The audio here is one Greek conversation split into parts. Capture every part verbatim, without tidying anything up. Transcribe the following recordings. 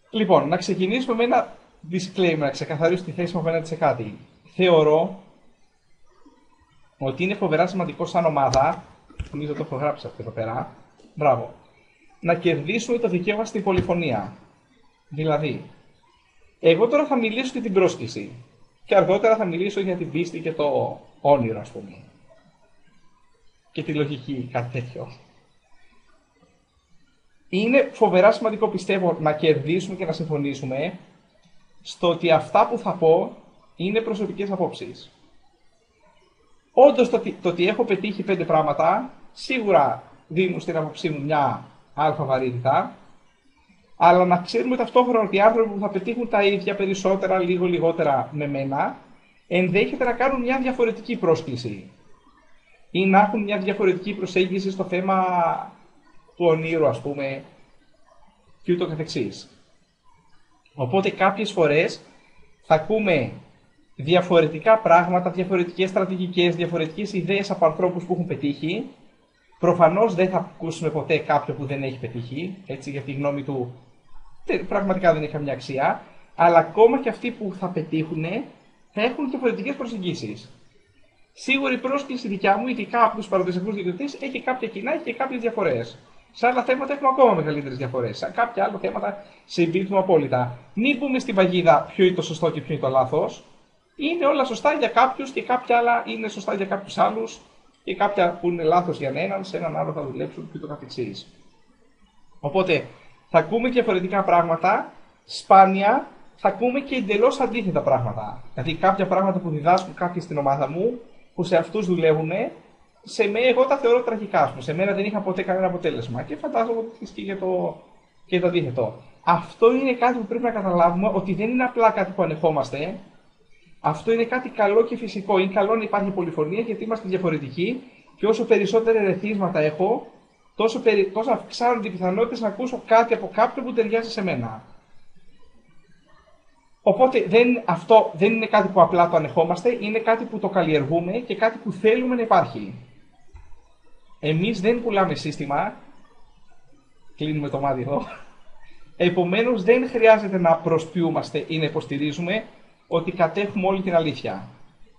Λοιπόν, να ξεκινήσουμε με ένα disclaimer, να ξεκαθαρίσω τη θέση μου απέναντι σε κάτι. Θεωρώ ότι είναι φοβερά σημαντικό σαν ομάδα, νομίζω το έχω γράψει αυτό εδώ πέρα, μπράβο, να κερδίσουμε το δικαίωμα στην πολυφωνία. Δηλαδή, εγώ τώρα θα μιλήσω για την πρόσκληση και αργότερα θα μιλήσω για την πίστη και το όνειρο, ας πούμε. Και τη λογική, κάτι τέτοιο. Είναι φοβερά σημαντικό, πιστεύω, να κερδίσουμε και να συμφωνήσουμε στο ότι αυτά που θα πω είναι προσωπικές απόψεις. Όντως, το, το ότι έχω πετύχει πέντε πράγματα, σίγουρα δίνουν στην άποψή μου μια αλφα βαρύτητα, αλλά να ξέρουμε ταυτόχρονα ότι οι άνθρωποι που θα πετύχουν τα ίδια, περισσότερα, λίγο λιγότερα με μένα, ενδέχεται να κάνουν μια διαφορετική πρόσκληση ή να έχουν μια διαφορετική προσέγγιση στο θέμα του ονείρου, ας πούμε, και ούτω καθεξής. Οπότε κάποιες φορές θα ακούμε διαφορετικά πράγματα, διαφορετικές στρατηγικές, διαφορετικές ιδέες από ανθρώπους που έχουν πετύχει. Προφανώς δεν θα ακούσουμε ποτέ κάποιον που δεν έχει πετύχει, έτσι, γιατί η γνώμη του πραγματικά δεν έχει καμιά αξία. Αλλά ακόμα και αυτοί που θα πετύχουν θα έχουν διαφορετικές προσεγγίσεις. Σίγουρα η πρόσκληση δικιά μου, ειδικά από τους παραδοσιακούς διαιτητές, έχει κάποια κοινά, έχει και κάποιες διαφορές. Σε άλλα θέματα έχουμε ακόμα μεγαλύτερες διαφορές. Σε κάποια άλλα θέματα συμπίπτουμε απόλυτα. Μην μπούμε στην παγίδα ποιο είναι το σωστό και ποιο είναι το λάθος. Είναι όλα σωστά για κάποιους και κάποια άλλα είναι σωστά για κάποιους άλλους. Και κάποια που είναι λάθος για έναν, σε έναν άλλο θα δουλέψουν και το καθεξής. Οπότε θα ακούμε διαφορετικά πράγματα. Σπάνια θα ακούμε και εντελώς αντίθετα πράγματα. Δηλαδή κάποια πράγματα που διδάσκουν κάποιοι στην ομάδα μου, που σε αυτούς δουλεύουν, σε μένα εγώ τα θεωρώ τραγικά. Ας πούμε. Σε μένα δεν είχα ποτέ κανένα αποτέλεσμα. Και φαντάζομαι ότι ισχύει και το, και το αντίθετο. Αυτό είναι κάτι που πρέπει να καταλάβουμε, ότι δεν είναι απλά κάτι που ανεχόμαστε. Αυτό είναι κάτι καλό και φυσικό. Είναι καλό να υπάρχει πολυφωνία, γιατί είμαστε διαφορετικοί και όσο περισσότερα ερεθίσματα έχω, τόσο, περι... τόσο αυξάνονται οι πιθανότητες να ακούσω κάτι από κάποιον που ταιριάζει σε μένα. Οπότε δεν, αυτό δεν είναι κάτι που απλά το ανεχόμαστε, είναι κάτι που το καλλιεργούμε και κάτι που θέλουμε να υπάρχει. Εμείς δεν πουλάμε σύστημα, κλείνουμε το μάτι εδώ, επομένως δεν χρειάζεται να προσποιούμαστε ή να υποστηρίζουμε ότι κατέχουμε όλη την αλήθεια.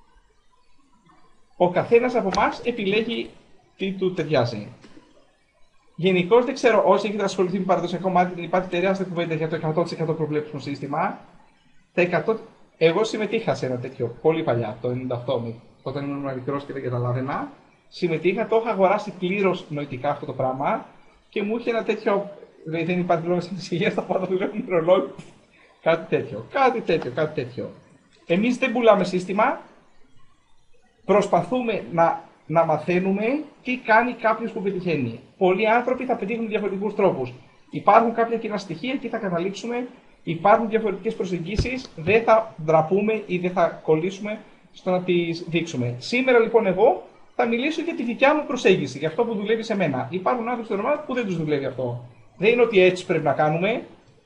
Ο καθένας από εμάς επιλέγει τι του ταιριάζει. Γενικώς δεν ξέρω, όσοι έχετε ασχοληθεί με παραδοσιακό marketing, υπάρχει τεράστια κουβέντα για το εκατό τοις εκατό προβλέψιμο σύστημα. Τα εκατό... Εγώ συμμετείχα σε ένα τέτοιο πολύ παλιά, το ενενήντα οκτώ, όταν ήμουν μικρός και δεν καταλάβαινα. Συμμετείχα, το είχα αγοράσει πλήρως νοητικά αυτό το πράγμα και μου είχε ένα τέτοιο. Δεν υπάρχει λόγο ανησυχία, τα πάντα δουλεύουν ρολόι. Κάτι τέτοιο, κάτι τέτοιο, κάτι τέτοιο. Εμείς δεν πουλάμε σύστημα, προσπαθούμε να, να μαθαίνουμε τι κάνει κάποιος που πετυχαίνει. Πολλοί άνθρωποι θα πετύχουν διαφορετικούς τρόπους. Υπάρχουν κάποια κοινά στοιχεία, εκεί θα καταλήξουμε. Υπάρχουν διαφορετικές προσεγγίσεις, δεν θα ντραπούμε ή δεν θα κολλήσουμε στο να τις δείξουμε. Σήμερα λοιπόν εγώ θα μιλήσω για τη δικιά μου προσέγγιση, για αυτό που δουλεύει σε μένα. Υπάρχουν άνθρωποι στην ομάδα που δεν τους δουλεύει αυτό. Δεν είναι ότι έτσι πρέπει να κάνουμε.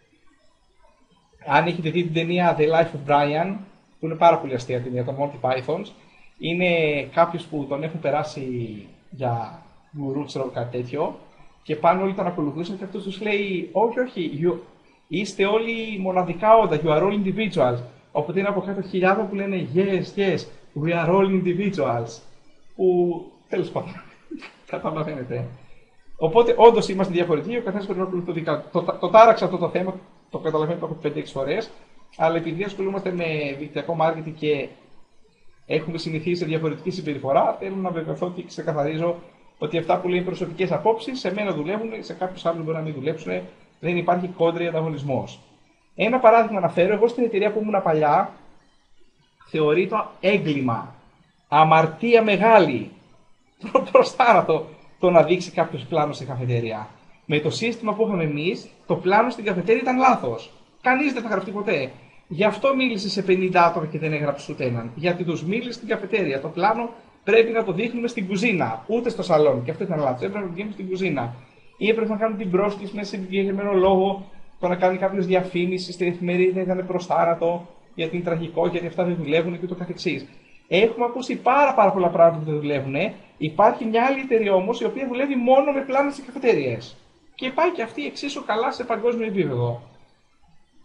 Αν έχετε δει την ταινία The Life of Brian, που είναι πάρα πολύ αστεία ταινία, το Monty Pythons, είναι κάποιος που τον έχουν περάσει για γκουρού, ξέρω κάτι τέτοιο, και πάνω όλοι τον ακολουθούσαν και αυτός τους λέει: όχι, όχι, you, είστε όλοι μοναδικά όντα, you are all individuals. Οπότε είναι από κάτω χιλιάδων που λένε yes, yes, we are all individuals. Που τέλος πάντων, καταλαβαίνετε. Οπότε όντως είμαστε διαφορετικοί, ο καθένας πρέπει να ακολουθεί το δικά του. Το, το, το τάραξα αυτό το θέμα, το καταλαβαίνω το έχω πέντε έξι φορές, αλλά επειδή ασχολούμαστε με δικτυακό marketing και έχουμε συνηθίσει σε διαφορετική συμπεριφορά, θέλω να βεβαιωθώ και ξεκαθαρίζω ότι αυτά που λέει προσωπικές απόψεις σε μένα δουλεύουν, σε κάποιους άλλους μπορεί να μην δουλέψουν, δεν υπάρχει κόντρη ανταγωνισμός. Ένα παράδειγμα να φέρω, εγώ στην εταιρεία που ήμουν παλιά, θεωρεί το έγκλημα, αμαρτία μεγάλη, προς θάνατο, το να δείξει κάποιος πλάνο στην καφετέρια. Με το σύστημα που είχαμε εμείς, το πλάνο στην καφετέρια ήταν λάθος. Κανείς δεν θα γραφτεί ποτέ. Γι' αυτό μίλησε σε πενήντα άτομα και δεν έγραψε ούτε έναν. Γιατί τους μίλησε στην καφετέρια. Το πλάνο πρέπει να το δείχνουμε στην κουζίνα, ούτε στο σαλόνι. Και αυτό ήταν λάθος. Έπρεπε να το δείχνουμε στην κουζίνα. Ή έπρεπε να κάνουμε την πρόσκληση με συγκεκριμένο λόγο, το να κάνει κάποιο διαφήμιση στην εφημερίδα ήταν προς θάνατο, γιατί είναι τραγικό, γιατί αυτά δεν δουλεύουν και ούτω καθεξής. Έχουμε ακούσει πάρα, πάρα πολλά πράγματα που δεν δουλεύουν. Υπάρχει μια άλλη εταιρεία όμως η οποία δουλεύει μόνο με πλάνα σε καφετέριες. Και πάει και αυτή εξίσου καλά σε παγκόσμιο επίπεδο.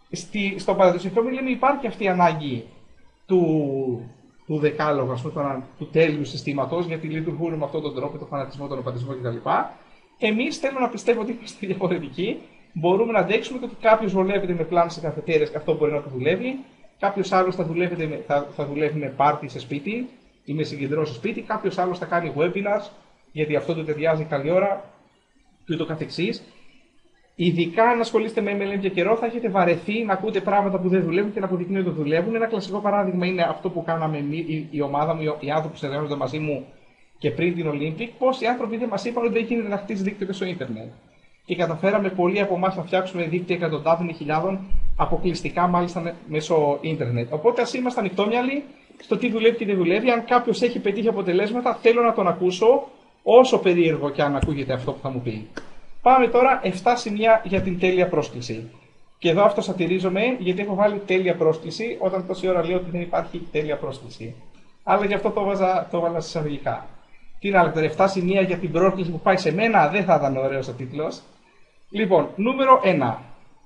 Στη, στο παραδοσιακό μιλήμι υπάρχει αυτή η ανάγκη του, του δεκάλογου, ας πούμε, του τέλειου συστήματος, γιατί λειτουργούν με αυτόν τον τρόπο, τον φανατισμό, τον οπαδισμό κτλ. Εμείς θέλω να πιστεύω ότι είμαστε διαφορετικοί. Μπορούμε να αντέξουμε ότι κάποιος βολεύεται με πλάνο σε καφετέρειες και αυτό μπορεί να το δουλεύει. Κάποιος άλλος θα, θα, θα δουλεύει με πάρτι σε σπίτι ή με συγκεντρώσεις σε σπίτι. Κάποιος άλλος θα κάνει webinars, γιατί αυτό του ταιριάζει καλή ώρα και ούτω καθεξής. Ειδικά αν ασχολείστε με εμ ελ εμ για καιρό, θα έχετε βαρεθεί να ακούτε πράγματα που δεν δουλεύουν και να αποδεικνύουν ότι δουλεύουν. Ένα κλασικό παράδειγμα είναι αυτό που κάναμε η, η ομάδα μου, οι άνθρωποι που συνεργάζονται μαζί μου και πριν την Olympic. Πόσοι άνθρωποι δεν μας είπαν ότι δεν γίνεται να χτίσει δίκτυο και στο Ίντερνετ. Και καταφέραμε πολλοί από εμάς να φτιάξουμε δίκτυα εκατοντάδων ή χιλιάδων, αποκλειστικά μάλιστα μέσω Ίντερνετ. Οπότε ας είμαστε ανοιχτόμυαλοι στο τι δουλεύει και δεν δουλεύει. Αν κάποιος έχει πετύχει αποτελέσματα, θέλω να τον ακούσω, όσο περίεργο και αν ακούγεται αυτό που θα μου πει. Πάμε τώρα επτά σημεία για την τέλεια πρόσκληση. Και εδώ αυτοσατηρίζομαι, γιατί έχω βάλει τέλεια πρόσκληση, όταν τόση ώρα λέω ότι δεν υπάρχει τέλεια πρόσκληση. Αλλά γι' αυτό το έβαζα, το έβαλα εισαγωγικά. Τι είναι άλλο, επτά σημεία για την πρόσκληση που πάει σε μένα, δεν θα ήταν ωραίος ο τίτλος. Λοιπόν, νούμερο ένα.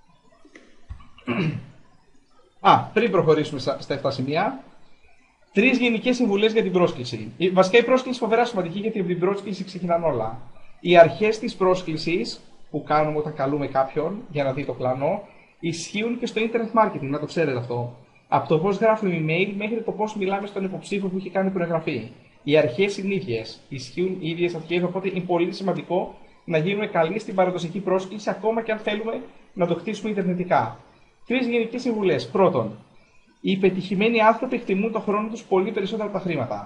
Α, πριν προχωρήσουμε στα επτά σημεία, τρεις γενικές συμβουλές για την πρόσκληση. Βασικά η πρόσκληση είναι φοβερά σημαντική, γιατί από την πρόσκληση ξεκινάνε όλα. Οι αρχές της πρόσκλησης που κάνουμε όταν καλούμε κάποιον για να δει το πλάνο ισχύουν και στο internet marketing, να το ξέρετε αυτό. Από το πώς γράφουμε email μέχρι το πώς μιλάμε στον υποψήφιο που έχει κάνει προεγγραφή. Οι αρχές είναι ίδιες, ισχύουν οι ίδιες αρχές, οπότε είναι πολύ σημαντικό να γίνουμε καλοί στην παραδοσιακή πρόσκληση, ακόμα και αν θέλουμε να το χτίσουμε ιντερνετικά. Τρεις γενικές συμβουλές. Πρώτον, οι πετυχημένοι άνθρωποι εκτιμούν τον χρόνο τους πολύ περισσότερο από τα χρήματα.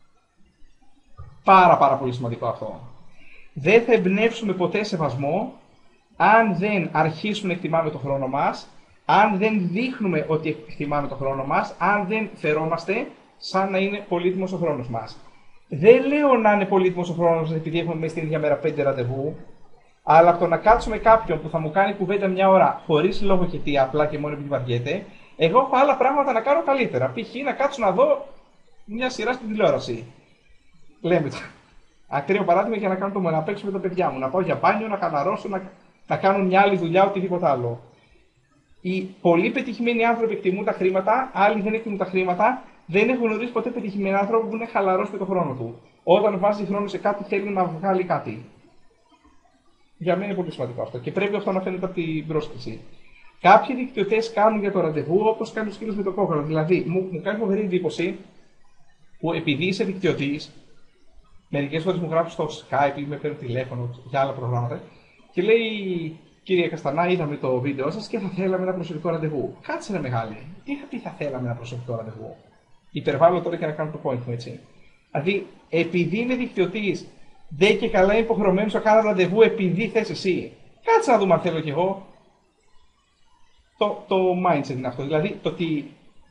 Πάρα πάρα πολύ σημαντικό αυτό. Δεν θα εμπνεύσουμε ποτέ σεβασμό αν δεν αρχίσουμε να εκτιμάμε τον χρόνο μας, αν δεν δείχνουμε ότι εκτιμάμε τον χρόνο μας, αν δεν φερόμαστε σαν να είναι πολύτιμος ο χρόνος μας. Δεν λέω να είναι πολύτιμος ο χρόνος μας επειδή έχουμε μέσα στην ίδια μέρα πέντε ραντεβού, αλλά από το να κάτσω με κάποιον που θα μου κάνει κουβέντα μια ώρα χωρίς λόγο και τι, απλά και μόνο επειδή βαριέται, εγώ έχω άλλα πράγματα να κάνω καλύτερα. Π.χ. να κάτσω να δω μια σειρά στην τηλεόραση. Λέμε το. Ακραίο παράδειγμα για να κάνω το μόνο, να παίξω με τα παιδιά μου, να πάω για μπάνιο, να χαλαρώσω, να, να κάνω μια άλλη δουλειά, οτιδήποτε άλλο. Οι πολύ πετυχημένοι άνθρωποι εκτιμούν τα χρήματα, άλλοι δεν εκτιμούν τα χρήματα, δεν έχουν γνωρίσει ποτέ πετυχημένοι άνθρωποι που είναι χαλαρός με τον χρόνο του. Όταν βάζει χρόνο σε κάτι, θέλει να βγάλει κάτι. Για μένα είναι πολύ σημαντικό αυτό και πρέπει αυτό να φαίνεται από την πρόσκληση. Κάποιοι δικτυωτές κάνουν για το ραντεβού όπως κάνει ο σκύλος με το κόκκαλο. Δηλαδή, μου, μου κάνει φοβερή εντύπωση που επειδή είσαι δικτυωτής, μερικές φορές μου γράφουν στο Skype ή με παίρνουν τηλέφωνο για άλλα προγράμματα και λέει: Κύριε Καστανά, είδαμε το βίντεο σας και θα θέλαμε ένα προσωπικό ραντεβού. Κάτσε ρε μεγάλη, τι, τι θα θέλαμε ένα προσωπικό ραντεβού. Υπερβάλλω τώρα και να κάνω το point μου έτσι. Δηλαδή, επειδή είναι δικτυωτής, δεν και καλά είναι υποχρεωμένος να κάνω ραντεβού επειδή θες εσύ. Κάτσε να δούμε αν θέλω κι εγώ. Το, το mindset είναι αυτό. Δηλαδή, το ότι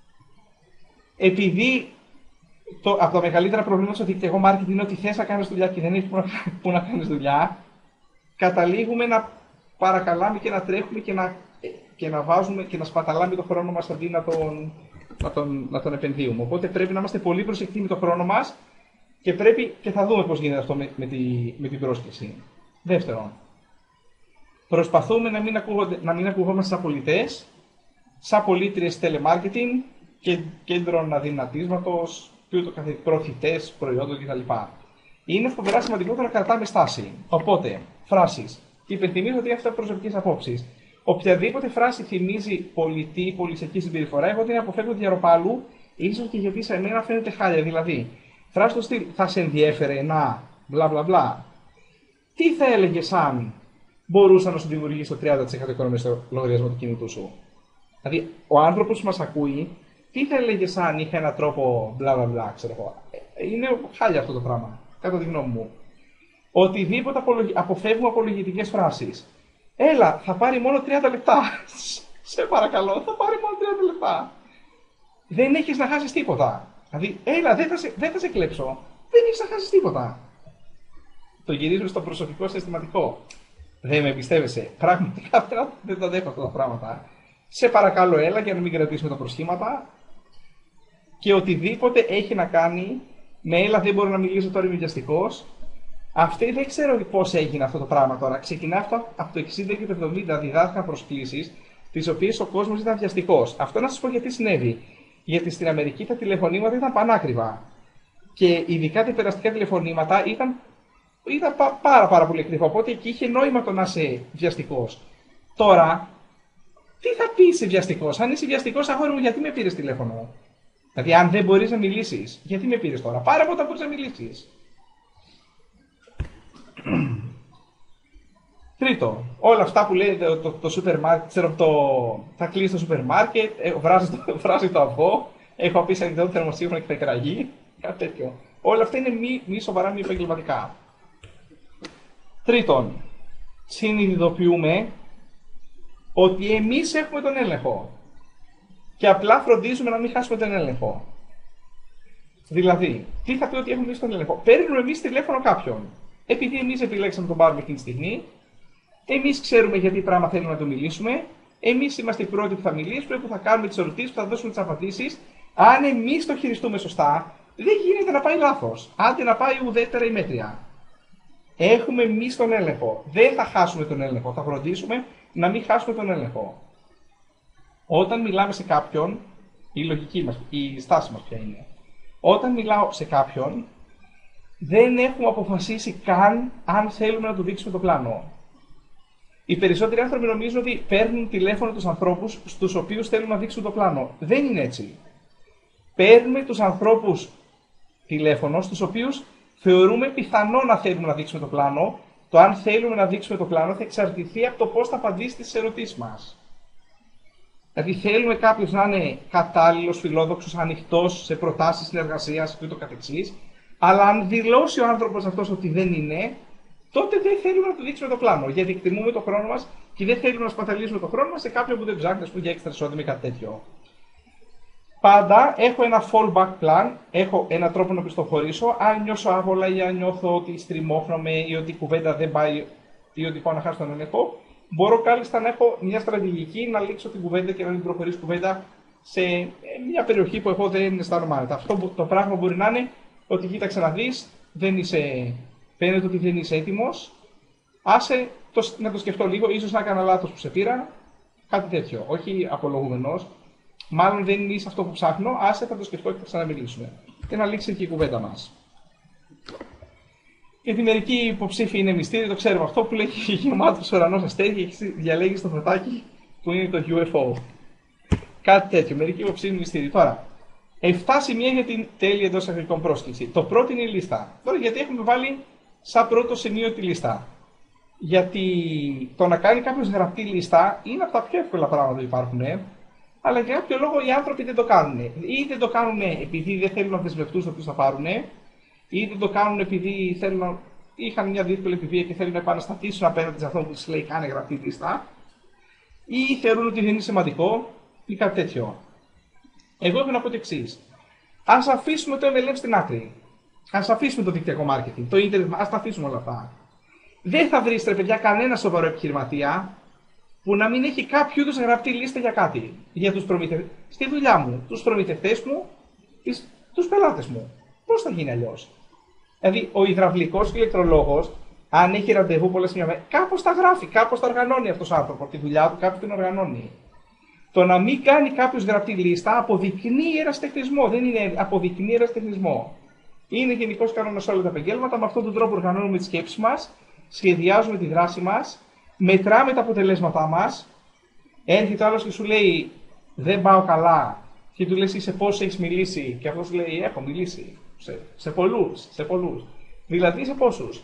επειδή το, από τα μεγαλύτερα προβλήματα στο δικτυακό marketing είναι ότι θες να κάνεις δουλειά και δεν έχεις που να, που να κάνεις δουλειά, καταλήγουμε να παρακαλάμε και να τρέχουμε και να, και να βάζουμε και να σπαταλάμε τον χρόνο μας αντί να τον, να, τον, να τον επενδύουμε. Οπότε πρέπει να είμαστε πολύ προσεκτικοί με τον χρόνο μας και πρέπει και θα δούμε πώς γίνεται αυτό με, με, τη, με την πρόσκληση. Δεύτερον, προσπαθούμε να μην, να μην ακουγόμαστε σαν πολιτές, σαν πολίτριες telemarketing και κέντρων αδυνατίσματος και ούτω καθεξής, προωθητές προϊόντων κτλ. Είναι φοβερά σημαντικό να κρατάμε στάση. Οπότε, φράσεις. Και υπενθυμίζω ότι αυτά είναι προσωπικές απόψεις. Οποιαδήποτε φράση θυμίζει πολιτή ή πολυσιακή συμπεριφορά, εγώ την αποφεύγω διαρροπάλου, ίσως και γιατί σε εμένα φαίνεται χάλια. Δηλαδή, φράση στο στυλ θα σε ενδιέφερε να μπλα μπλα μπλα. Τι θα έλεγες αν μπορούσα να σου δημιουργήσω το τριάντα τοις εκατό οικονομία στο λογαριασμό του κινητού σου. Δηλαδή, ο άνθρωπος που μας ακούει, τι θα έλεγες αν είχε έναν τρόπο μπλα μπλα μπλα, ξέρω εγώ. Είναι χάλια αυτό το πράγμα, κατά τη γνώμη μου. Οτιδήποτε απολογι... αποφεύγουμε απολογητικές φράσεις. Έλα, θα πάρει μόνο τριάντα λεπτά. Σε παρακαλώ, θα πάρει μόνο τριάντα λεπτά. Δεν έχεις να χάσεις τίποτα. Δηλαδή, έλα, δεν θα σε, δεν θα σε κλέψω. Δεν έχεις να χάσεις τίποτα. Το γυρίζουμε στο προσωπικό συστηματικό. Δεν με εμπιστεύεσαι. Πραγματικά δεν τα δέχω αυτά τα πράγματα. Σε παρακαλώ, έλα για να μην κρατήσουμε τα προσχήματα. Και οτιδήποτε έχει να κάνει με έλα, δεν μπορώ να μιλήσω τώρα, είμαι βιαστικός. Αυτή δεν ξέρω πώς έγινε αυτό το πράγμα τώρα. Ξεκινά αυτό από το εξήντα και το εβδομήντα, διδάθηκαν προσκλήσεις τις οποίες ο κόσμος ήταν βιαστικός. Αυτό να σας πω γιατί συνέβη. Γιατί στην Αμερική τα τηλεφωνήματα ήταν πανάκριβα. Και ειδικά τα περαστικά τηλεφωνήματα ήταν, ήταν πα, πάρα, πάρα πολύ ακριβά. Οπότε εκεί είχε νόημα το να είσαι βιαστικός. Τώρα, τι θα πει είσαι βιαστικός? Αν είσαι βιαστικός, αγόρι μου, γιατί με πήρες τηλέφωνο? Δηλαδή, αν δεν μπορείς να μιλήσεις, γιατί με πήρες τώρα? Πάρα από όταν μπορείς να μιλήσεις. Τρίτο, όλα αυτά που λέει το, το, το σούπερ μάρκετ, ξέρω, το, θα κλείσει το σούπερ μάρκετ, ε, βράζει, το, βράζει το αυγό, έχω πει σαν το θερμοσύγχρονο και θα εκραγεί, κάτι τέτοιο. Όλα αυτά είναι μη, μη σοβαρά, μη επαγγελματικά. Τρίτον, συνειδητοποιούμε ότι εμείς έχουμε τον έλεγχο και απλά φροντίζουμε να μην χάσουμε τον έλεγχο. Δηλαδή, τι θα πει ότι έχουμε εμείς τον έλεγχο? Παίρνουμε εμείς τηλέφωνο κάποιον. Επειδή εμείς επιλέξαμε να τον πάρουμε εκείνη τη στιγμή, εμείς ξέρουμε γιατί πράγμα θέλουμε να το μιλήσουμε, εμείς είμαστε οι πρώτοι που θα μιλήσουμε, που θα κάνουμε τις ερωτήσεις, που θα δώσουμε τις απαντήσεις. Αν εμείς το χειριστούμε σωστά, δεν γίνεται να πάει λάθος. Άντε να πάει ουδέτερα ή μέτρια. Έχουμε εμείς τον έλεγχο. Δεν θα χάσουμε τον έλεγχο. Θα φροντίσουμε να μην χάσουμε τον έλεγχο. Όταν μιλάμε σε κάποιον, η λογική μας, η στάση μας ποια είναι? Όταν μιλάω σε κάποιον, δεν έχουμε αποφασίσει καν αν θέλουμε να του δείξουμε το πλάνο. Οι περισσότεροι άνθρωποι νομίζουν ότι παίρνουν τηλέφωνο τους ανθρώπους στους οποίους θέλουν να δείξουν το πλάνο. Δεν είναι έτσι. Παίρνουμε τους ανθρώπους τηλέφωνο στους οποίους θεωρούμε πιθανό να θέλουμε να δείξουμε το πλάνο. Το αν θέλουμε να δείξουμε το πλάνο θα εξαρτηθεί από το πώς θα απαντήσει στις ερωτήσεις μας. Δηλαδή θέλουμε κάποιος να είναι κατάλληλος, φιλόδοξος, ανοιχτός σε προτάσεις συνεργασίας και ούτω καθεξής, αλλά αν δηλώσει ο άνθρωπος αυτός ότι δεν είναι, τότε δεν θέλουμε να του δείξουμε το πλάνο. Γιατί εκτιμούμε τον χρόνο μας και δεν θέλουμε να σπαταλήσουμε τον χρόνο μας σε κάποιον που δεν ψάχνει, ας πούμε, για έξτρα εισόδημα ή κάτι τέτοιο. Πάντα έχω ένα fallback plan, έχω έναν τρόπο να πιστοχωρήσω. Αν νιώσω άβολα ή αν νιώθω ότι στριμώχνομαι ή ότι η κουβέντα δεν πάει ή ότι πάω να χάσω τον έλεγχο, μπορώ κάλλιστα να έχω μια στρατηγική να λήξω την κουβέντα και να μην προχωρήσω κουβέντα σε μια περιοχή που εγώ δεν αισθάνομαι άνετα. Αυτό το πράγμα μπορεί να είναι ότι κοίταξε να δεις, δεν είσαι, φαίνεται ότι δεν είσαι έτοιμος. Άσε το, να το σκεφτώ λίγο, ίσως να έκανα λάθος που σε πήρα, κάτι τέτοιο. Όχι απολογούμενος. Μάλλον δεν είσαι αυτό που ψάχνω, άσε θα το σκεφτώ και θα ξαναμιλήσουμε. Και να λήξει και η κουβέντα μας. Γιατί μερικοί υποψήφοι είναι μυστήριοι, το ξέρουμε αυτό που λέγει γεμάτος ουρανός αστέρια και διαλέγει στο φωτάκι που είναι το γιου εφ ο. Κάτι τέτοιο. Μερικοί υποψήφοι είναι μυστήριοι. Τώρα, εφτά σημεία για την τέλεια εντός αγγλικών πρόσκληση. Το πρώτο είναι η λίστα. Τώρα, γιατί έχουμε βάλει σαν πρώτο σημείο τη λίστα? Γιατί το να κάνει κάποιος γραπτή λίστα είναι από τα πιο εύκολα πράγματα που υπάρχουν. Αλλά για κάποιο λόγο οι άνθρωποι δεν το κάνουν. Ή δεν το κάνουν επειδή δεν θέλουν να δεσμευτούν στο ποιος θα πάρουν, ή δεν το κάνουν επειδή θέλουν να... είχαν μια δύσκολη επιβία και θέλουν να επαναστατήσουν απέναντι σε αυτό που τους λέει κάνε γραπτή λίστα, ή θεωρούν ότι δεν είναι σημαντικό, ή κάτι τέτοιο. Εγώ έχω να πω το εξής. Ας αφήσουμε το εμ ελ εμ στην άκρη. Ας αφήσουμε το δικτυακό marketing, το ίντερνετ, ας τα αφήσουμε όλα αυτά. Δεν θα βρεις, ρε παιδιά, κανένα σοβαρό επιχειρηματία που να μην έχει κάποιο είδους γραπτή λίστα για κάτι. Για τους προμηθευτές, στη δουλειά μου, τους προμηθευτές μου, τις... τους πελάτες μου. Πώς θα γίνει αλλιώς? Δηλαδή, ο υδραυλικός ηλεκτρολόγος, αν έχει ραντεβού πολλές μια μέρα, κάπως τα γράφει, κάπως τα οργανώνει αυτός ο άνθρωπος. Τη δουλειά του κάποιος την οργανώνει. Το να μην κάνει κάποιος γραπτή λίστα αποδεικνύει ερασιτεχνισμό. Δεν είναι αποδεικνύει ερασιτεχνισμό. Είναι γενικός κανόνας σε όλα τα επαγγέλματα. Με αυτόν τον τρόπο οργανώνουμε τις σκέψεις μας, σχεδιάζουμε τη δράση μας, μετράμε τα αποτελέσματά μας. Έρχεται άλλος και σου λέει δεν πάω καλά, και του λες σε πόσους έχεις μιλήσει, και αυτός σου λέει έχω μιλήσει. Σε, σε πολλούς, σε πολλούς. Δηλαδή σε πόσους?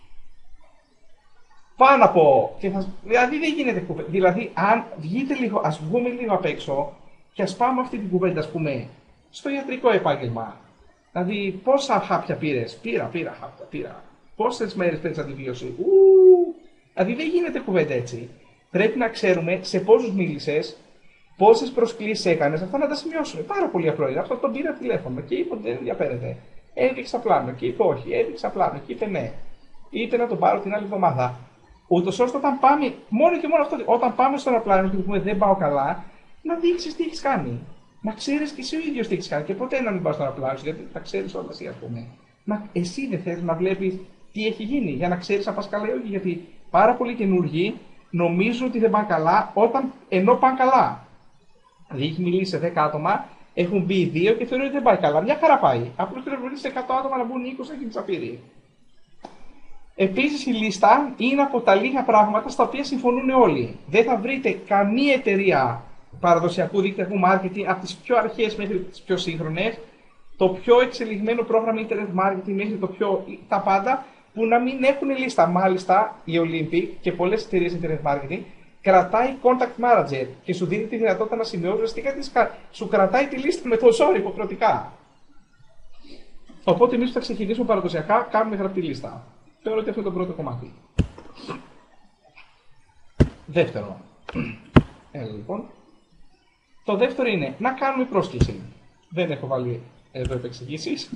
Πάνω από. Και θα, δηλαδή δεν γίνεται κουβέντα. Δηλαδή, αν βγείτε λίγο, ας βγούμε λίγο απ' έξω και ας πάμε αυτή την κουβέντα, ας πούμε, στο ιατρικό επάγγελμα. Δηλαδή, πόσα χάπια πήρες? Πήρα, πήρα χάπια, πήρα. Πόσες μέρες παίρνεις αντιβίωση? Ου, δηλαδή δεν γίνεται κουβέντα έτσι. Πρέπει να ξέρουμε σε πόσους μίλησες, πόσες προσκλήσεις έκανες, αυτά να τα σημειώσουμε. Πάρα πολύ απλό είναι. Αυτό τον πήρα τηλέφωνο και είπε ότι δεν ενδιαφέρεται. Έδειξα πλάνο και είπε όχι, έδειξα πλάνο και είπε ναι. Είπε να τον πάρω την άλλη εβδομάδα. Ούτως ώστε όταν πάμε, μόνο και μόνο αυτό, όταν πάμε στο αεροπλάνο και πούμε δεν πάω καλά, να δείξεις τι έχεις κάνει. Να ξέρεις και εσύ ο ίδιος τι έχεις κάνει. Και ποτέ να μην πας στο αεροπλάνο, γιατί τα ξέρεις όλα εσύ, ας πούμε. Να, εσύ δεν θέλεις να βλέπεις τι έχει γίνει, για να ξέρεις αν πας καλά ή όχι. Γιατί πάρα πολλοί καινούργοι νομίζουν ότι δεν πάνε καλά, όταν ενώ πάνε καλά. Δηλαδή, έχει μιλήσει σε δέκα άτομα, έχουν μπει δύο και θεωρούν ότι δεν πάει καλά. Μια χαρά πάει. Απλώς πρέπει να βρει σε εκατό άτομα να μπουν είκοσι και τσαπίρι. Επίσης, η λίστα είναι από τα λίγα πράγματα στα οποία συμφωνούν όλοι. Δεν θα βρείτε καμία εταιρεία παραδοσιακού δικτυακού marketing, από τις πιο αρχαίες μέχρι τις πιο σύγχρονες, το πιο εξελιγμένο πρόγραμμα internet marketing μέχρι το πιο. Τα πάντα, που να μην έχουν λίστα. Μάλιστα, η Olympic και πολλές εταιρείες internet marketing κρατάει contact manager και σου δίνει τη δυνατότητα να σημειώσει ουσιαστικά τη σου κρατάει τη λίστα με το ζόρι υποχρεωτικά. Οπότε, εμείς που θα ξεκινήσουμε παραδοσιακά, κάνουμε γραπτή λίστα. Θεωρώ ότι αυτό είναι το πρώτο κομμάτι. Δεύτερο. Έλα, λοιπόν. Το δεύτερο είναι να κάνουμε πρόσκληση. Δεν έχω βάλει εδώ επεξηγήσεις.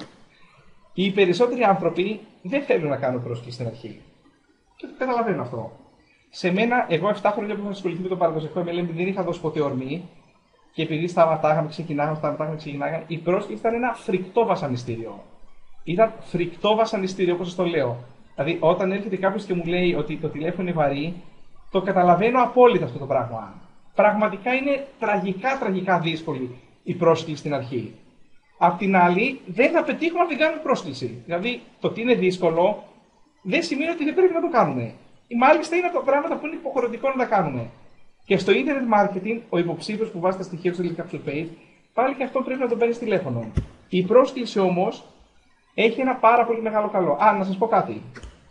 Οι περισσότεροι άνθρωποι δεν θέλουν να κάνουν πρόσκληση στην αρχή. Και το καταλαβαίνω αυτό. Σε μένα, εγώ επτά χρόνια που είχα ασχοληθεί με το παραδοσιακό εμ ελ εμ, δεν είχα δώσει ποτέ ορμή. Και επειδή σταματάγαμε, ξεκινάγαμε, σταματάγαμε, ξεκινάγαμε, η πρόσκληση ήταν ένα φρικτό βασανιστήριο. Ήταν φρικτό βασανιστήριο, όπως σας το λέω. Δηλαδή, όταν έρχεται κάποιος και μου λέει ότι το τηλέφωνο είναι βαρύ, το καταλαβαίνω απόλυτα αυτό το πράγμα. Πραγματικά είναι τραγικά, τραγικά δύσκολη η πρόσκληση στην αρχή. Απ' την άλλη, δεν θα πετύχουμε αν δεν κάνουμε πρόσκληση. Δηλαδή, το ότι είναι δύσκολο δεν σημαίνει ότι δεν πρέπει να το κάνουμε. Μάλιστα, είναι από τα πράγματα που είναι υποχρεωτικό να τα κάνουμε. Και στο internet marketing, ο υποψήφιος που βάζει τα στοιχεία του στο capture page, πάλι και αυτό πρέπει να το παίρνει τηλέφωνο. Η πρόσκληση όμως έχει ένα πάρα πολύ μεγάλο καλό. Α, να σας πω κάτι.